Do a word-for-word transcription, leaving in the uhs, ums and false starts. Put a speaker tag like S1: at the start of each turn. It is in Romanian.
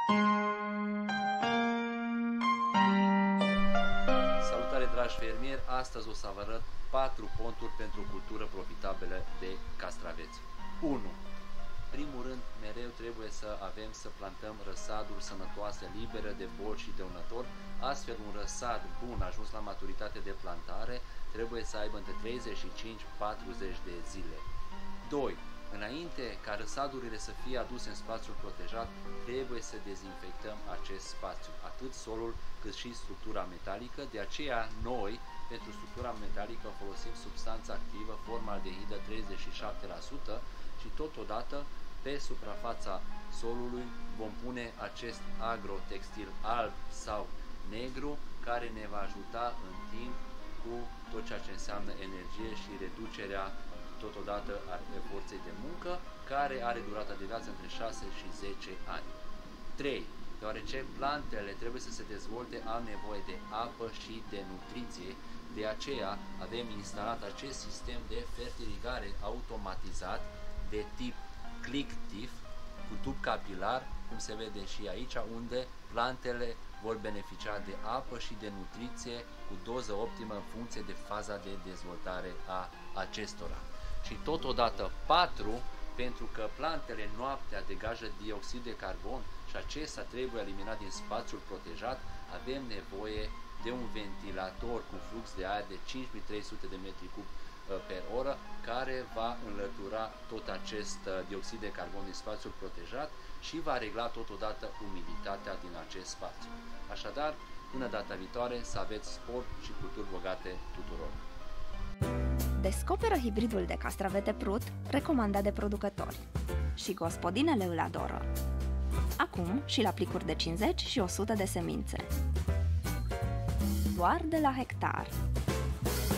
S1: Salutare, dragi fermieri! Astăzi o să vă arăt patru ponturi pentru o cultură profitabilă de castraveți. unu. Primul rând, mereu trebuie să avem să plantăm răsaduri sănătoase, libere de boli și dăunători. Astfel, un răsad bun ajuns la maturitate de plantare trebuie să aibă între treizeci și cinci și patruzeci de zile. doi. Înainte ca răsadurile să fie aduse în spațiul protejat, trebuie să dezinfectăm acest spațiu, atât solul cât și structura metalică. De aceea noi, pentru structura metalică, folosim substanța activă formaldehidă treizeci și șapte la sută și totodată pe suprafața solului vom pune acest agrotextil alb sau negru, care ne va ajuta în timp cu tot ceea ce înseamnă energie și reducerea totodată a forței de muncă, care are durata de viață între șase și zece ani. trei. Deoarece plantele trebuie să se dezvolte, au nevoie de apă și de nutriție, de aceea avem instalat acest sistem de fertilizare automatizat de tip Clictiv cu tub capilar, cum se vede și aici, unde plantele vor beneficia de apă și de nutriție cu doză optimă în funcție de faza de dezvoltare a acestora. Și totodată patru, pentru că plantele noaptea degajă dioxid de carbon și acesta trebuie eliminat din spațiul protejat, avem nevoie de un ventilator cu flux de aer de cinci mii trei sute de metri cub per oră, care va înlătura tot acest dioxid de carbon din spațiul protejat și va regla totodată umiditatea din acest spațiu. Așadar, până data viitoare, să aveți sport și culturi bogate tuturor!
S2: Descoperă hibridul de castravete Prut, recomandat de producători. Și gospodinele îl adoră. Acum și la plicuri de cincizeci și o sută de semințe. Doar de la hectar.